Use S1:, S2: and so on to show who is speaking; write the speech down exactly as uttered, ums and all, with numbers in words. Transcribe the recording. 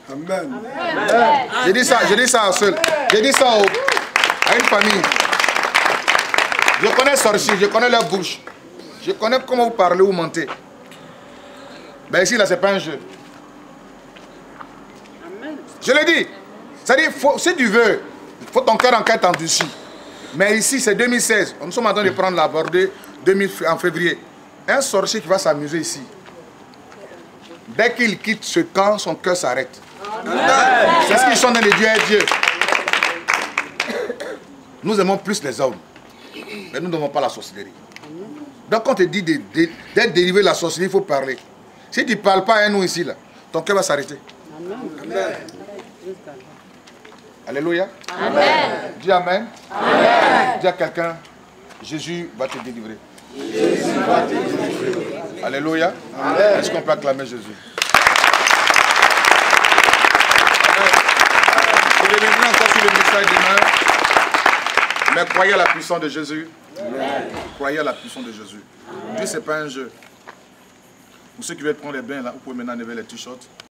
S1: Amen.
S2: Amen. Je dis ça, je dis ça seul. Je dis ça au, à une famille. Je connais les sorciers, je connais leur bouche. Je connais comment vous parlez ou mentez. Mais ici, là, c'est pas un jeu.
S3: Amen.
S2: Je le dis. C'est-à-dire, si tu veux, il faut ton cœur en quête en dessus. Mais ici, c'est deux mille seize. Nous sommes en train de prendre la bordée en février. Un sorcier qui va s'amuser ici. Dès qu'il quitte ce camp, son cœur s'arrête. C'est ce qu'ils sont dans les dieux et Dieu. Nous aimons plus les hommes. Mais nous n'aimons pas la sorcellerie. Donc quand on te dit d'être de, de, dérivé de la sorcellerie, il faut parler. Si tu ne parles pas à nous ici, là, ton cœur va s'arrêter.
S3: Amen.
S2: Alléluia.
S4: Amen.
S2: Dis Amen.
S4: Amen.
S2: Dis à quelqu'un, Jésus va te délivrer.
S1: Jésus va te délivrer.
S2: Alléluia. Est-ce qu'on peut acclamer Jésus? Je reviendrai encore sur le message demain. Mais croyez à la puissance de Jésus. Amen. Croyez à la puissance de Jésus. Dieu, ce n'est pas un jeu. Pour ceux qui veulent prendre les bains, là, vous pouvez maintenant enlever les t-shirts.